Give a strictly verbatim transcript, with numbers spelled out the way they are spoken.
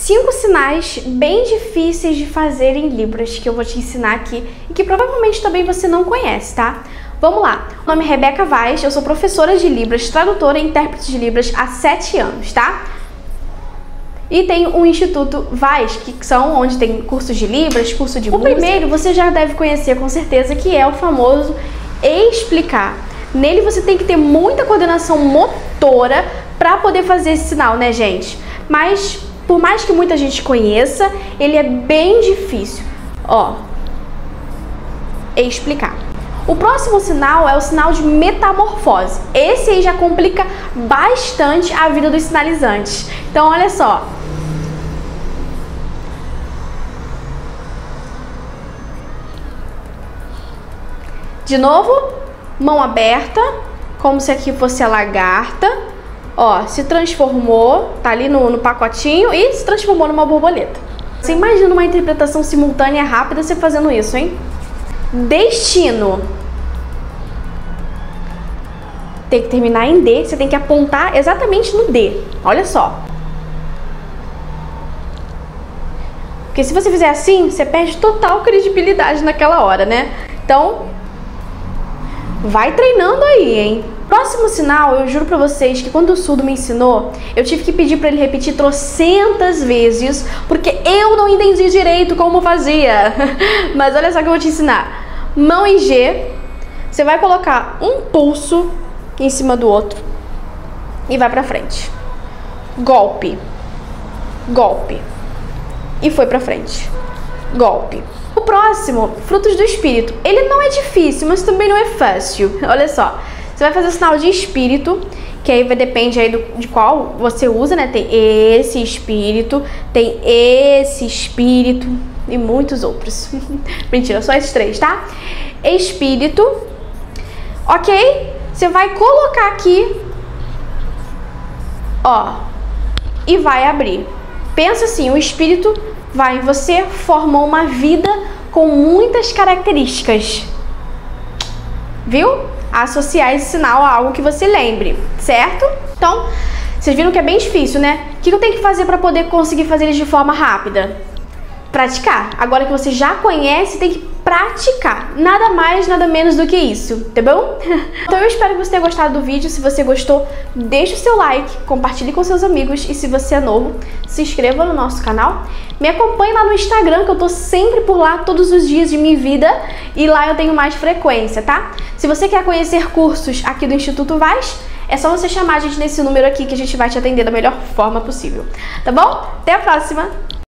cinco sinais bem difíceis de fazer em Libras que eu vou te ensinar aqui e que provavelmente também você não conhece, tá? Vamos lá. Meu nome é Rebeca Vaz, eu sou professora de Libras, tradutora e intérprete de Libras há sete anos, tá? E tem o Instituto Vaz, que são onde tem cursos de Libras, curso de música. O primeiro você já deve conhecer com certeza, que é o famoso explicar. Nele você tem que ter muita coordenação motora para poder fazer esse sinal, né, gente? Mas por mais que muita gente conheça, ele é bem difícil. Ó, explicar. O próximo sinal é o sinal de metamorfose. Esse aí já complica bastante a vida dos sinalizantes. Então, olha só. De novo, mão aberta, como se aqui fosse a lagarta. Ó, se transformou, tá ali no, no pacotinho e se transformou numa borboleta. Você imagina uma interpretação simultânea rápida você fazendo isso, hein? Destino. Tem que terminar em D, você tem que apontar exatamente no D. Olha só. Porque se você fizer assim, você perde total credibilidade naquela hora, né? Então, vai treinando aí, hein? Próximo sinal, eu juro pra vocês que quando o surdo me ensinou, eu tive que pedir pra ele repetir trocentas vezes, porque eu não entendi direito como fazia. Mas olha só que eu vou te ensinar. Mão em G, você vai colocar um pulso em cima do outro e vai pra frente. Golpe. Golpe. E foi pra frente. Golpe. O próximo, frutos do espírito. Ele não é difícil, mas também não é fácil. Olha só. Você vai fazer o sinal de espírito, que aí vai depende aí do, de qual você usa, né? Tem esse espírito, tem esse espírito e muitos outros. Mentira, só esses três, tá? Espírito. Ok? Você vai colocar aqui, ó, e vai abrir. Pensa assim, o espírito vai em você, forma uma vida com muitas características. Viu? Associar esse sinal a algo que você lembre, certo? Então, vocês viram que é bem difícil, né? O que eu tenho que fazer para poder conseguir fazer eles de forma rápida? Praticar. Agora que você já conhece, tem que praticar. Nada mais, nada menos do que isso, tá bom? Então eu espero que você tenha gostado do vídeo. Se você gostou, deixa o seu like, compartilhe com seus amigos e se você é novo, se inscreva no nosso canal. Me acompanhe lá no Instagram, que eu tô sempre por lá todos os dias de minha vida e lá eu tenho mais frequência, tá? Se você quer conhecer cursos aqui do Instituto Vaz, é só você chamar a gente nesse número aqui que a gente vai te atender da melhor forma possível, tá bom? Até a próxima!